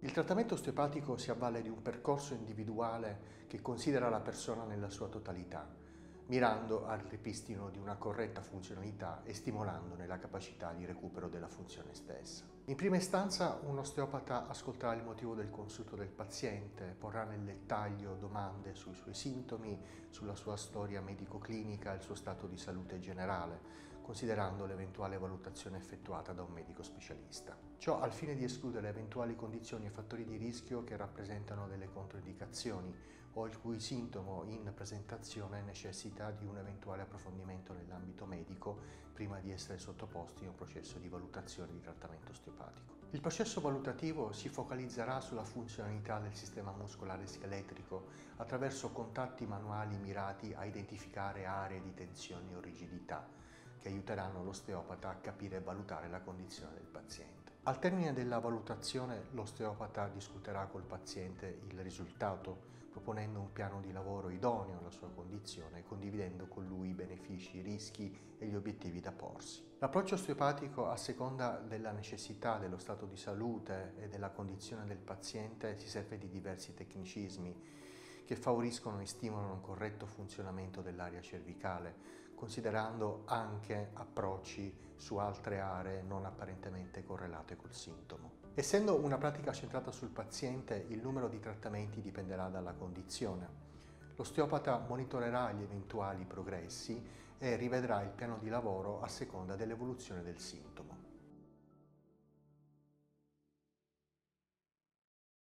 Il trattamento osteopatico si avvale di un percorso individuale che considera la persona nella sua totalità, mirando al ripristino di una corretta funzionalità e stimolandone la capacità di recupero della funzione stessa. In prima istanza, un osteopata ascolterà il motivo del consulto del paziente, porrà nel dettaglio domande sui suoi sintomi, sulla sua storia medico-clinica e il suo stato di salute generale, considerando l'eventuale valutazione effettuata da un medico specialista. Ciò al fine di escludere eventuali condizioni e fattori di rischio che rappresentano delle controindicazioni o il cui sintomo in presentazione necessita di un eventuale approfondimento nell'ambito medico prima di essere sottoposti a un processo di valutazione di trattamento osteopatico. Il processo valutativo si focalizzerà sulla funzionalità del sistema muscolare scheletrico attraverso contatti manuali mirati a identificare aree di tensione o rigidità che aiuteranno l'osteopata a capire e valutare la condizione del paziente. Al termine della valutazione, l'osteopata discuterà col paziente il risultato, proponendo un piano di lavoro idoneo alla sua condizione e condividendo con lui i benefici, i rischi e gli obiettivi da porsi. L'approccio osteopatico, a seconda della necessità, dello stato di salute e della condizione del paziente, si serve di diversi tecnicismi che favoriscono e stimolano un corretto funzionamento dell'area cervicale, considerando anche approcci su altre aree non apparentemente correlate col sintomo. Essendo una pratica centrata sul paziente, il numero di trattamenti dipenderà dalla condizione. L'osteopata monitorerà gli eventuali progressi e rivedrà il piano di lavoro a seconda dell'evoluzione del sintomo.